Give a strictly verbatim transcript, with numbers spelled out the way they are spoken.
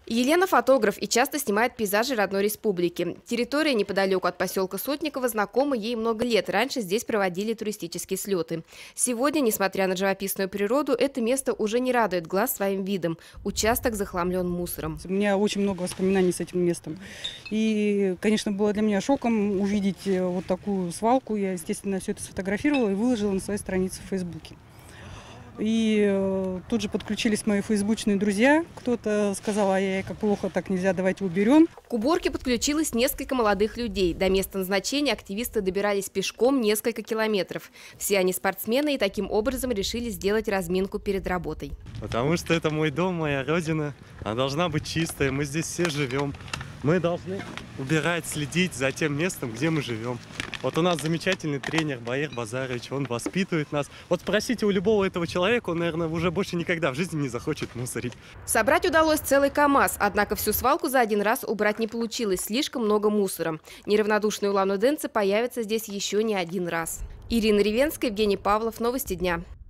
Елена фотограф и часто снимает пейзажи родной республики. Территория неподалеку от поселка Сотниково знакома ей много лет. Раньше здесь проводили туристические слеты. Сегодня, несмотря на живописную природу, это место уже не радует глаз своим видом. Участок захламлен мусором. У меня очень много воспоминаний с этим местом. И, конечно, было для меня шоком увидеть вот такую свалку. Я, естественно, все это сфотографировала и выложила на своей странице в Фейсбуке. И э, тут же подключились мои фейсбучные друзья. Кто-то сказал: ай-яй, как плохо, так нельзя, давайте уберем. К уборке подключилось несколько молодых людей. До места назначения активисты добирались пешком несколько километров. Все они спортсмены и таким образом решили сделать разминку перед работой. Потому что это мой дом, моя родина. Она должна быть чистая, мы здесь все живем. Мы должны убирать, следить за тем местом, где мы живем. Вот у нас замечательный тренер Баир Базарович, он воспитывает нас. Вот спросите у любого этого человека, он, наверное, уже больше никогда в жизни не захочет мусорить. Собрать удалось целый КАМАЗ, однако всю свалку за один раз убрать не получилось, слишком много мусора. Неравнодушные улан-удэнцы появятся здесь еще не один раз. Ирина Ревенская, Евгений Павлов, Новости дня.